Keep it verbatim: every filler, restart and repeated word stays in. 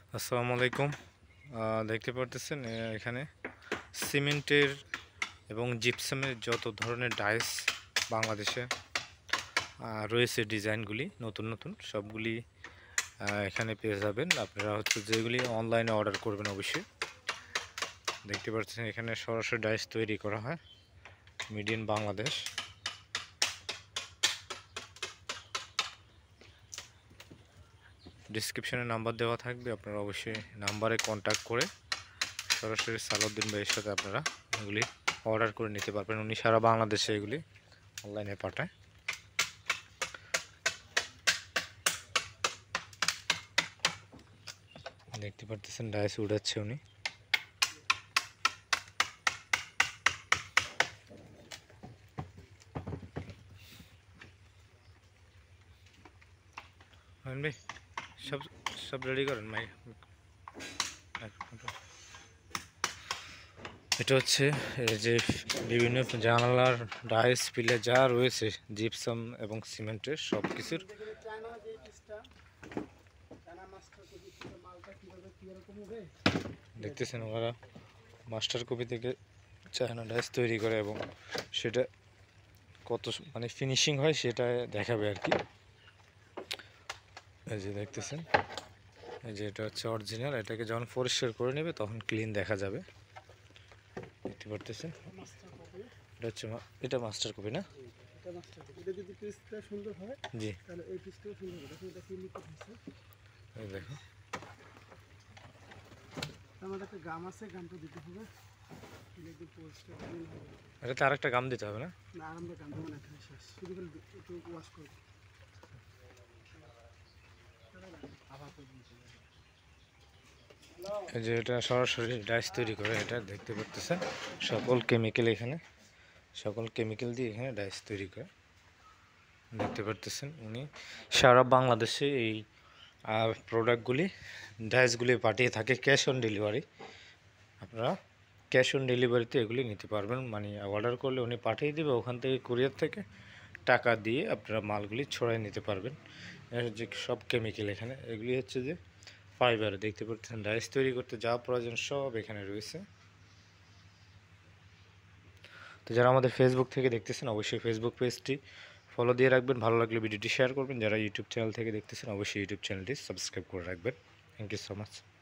আসসালামু আলাইকুম। দেখতে পারতেছেন এখানে সিমেন্টের এবং জিপসামের যত ধরনের ডাইস বাংলাদেশে রয়েছে, ডিজাইনগুলি নতুন নতুন সবগুলি এখানে পেয়ে যাবেন। আপনারা হচ্ছে যেগুলি অনলাইনে অর্ডার করবেন অবশ্যই। দেখতে পাচ্ছেন এখানে সরাসরি ডাইস তৈরি করা হয়, মেড ইন বাংলাদেশ। ডিসক্রিপশনে নাম্বার দেওয়া থাকবে, আপনারা অবশ্যই নাম্বারে কন্ট্যাক্ট করে সরাসরি সালাউদ্দিন ভাইয়ের সাথে আপনারা এগুলি অর্ডার করে নিতে পারবেন। উনি সারা বাংলাদেশে এগুলি অনলাইনে পাঠায়। দেখতে পারতেছেন ডাইস উড়াচ্ছে উনি। ভাই সব সব রেডি করেন ভাই। এটা হচ্ছে এই যে বিভিন্ন জানালার ডাইস পিলে যা রয়েছে জিপসাম এবং সিমেন্টের সব কিছুর দেখতেছেন। ওরা মাস্টার কপি থেকে চায়না ডাইস তৈরি করে এবং সেটা কত মানে ফিনিশিং হয় সেটা দেখাবে আর কি। এই যে দেখতেছেন, এই যে এটা হচ্ছে অরিজিনাল। এটাকে যখন পরিষ্কার করে নেবে তখন ক্লিন দেখা যাবে। দেখতে পারতেছেন এটা হচ্ছে এটা মাস্টার কপি না? এটা মাস্টার কপি। এটা যদি পিসটা সুন্দর হয় জি, তাহলে এই পিসটাও সুন্দর হবে। দেখো এটা কি লিখে দিয়েছে, এই দেখো। আমাদের একটা গাম আছে, গামটা দিতে হবে। একটু পোস্টটা ক্লিন হবে। এটাতে আরেকটা গাম দিতে হবে না? না, আর আমরা গাম দেবো না, এখানে শেষ। শুধু করে একটু ওয়াশ করব। এই যে এটা সরাসরি ডাইস তৈরি করে, এটা দেখতে পাচ্ছেন সকল কেমিক্যাল এখানে, সকল কেমিক্যাল দিয়ে এখানে ডাইস তৈরি করে। দেখতে পারতেছেন উনি সারা বাংলাদেশে এই প্রোডাক্টগুলি ডাইসগুলি পাঠিয়ে থাকে ক্যাশ অন ডেলিভারি। আপনারা ক্যাশ অন ডেলিভারিতে এগুলি নিতে পারবেন, মানে অর্ডার করলে উনি পাঠিয়ে দেবে, ওখান থেকে কুরিয়ার থেকে টাকা দিয়ে আপনারা মালগুলি ছড়াই নিতে পারবেন। যে সব কেমিক্যাল এখানে, এগুলি হচ্ছে যে ফাইবার। দেখতে পাচ্ছেন ডাইস তৈরি করতে যা প্রয়োজন সব এখানে রয়েছে। তো যারা আমাদের ফেসবুক থেকে দেখতেছেন অবশ্যই ফেসবুক পেজটি ফলো দিয়ে রাখবেন। ভালো লাগলে ভিডিওটি শেয়ার করবেন। যারা ইউটিউব চ্যানেল থেকে দেখতেছেন অবশ্যই ইউটিউব চ্যানেলটি সাবস্ক্রাইব করে রাখবেন। Thank you so much.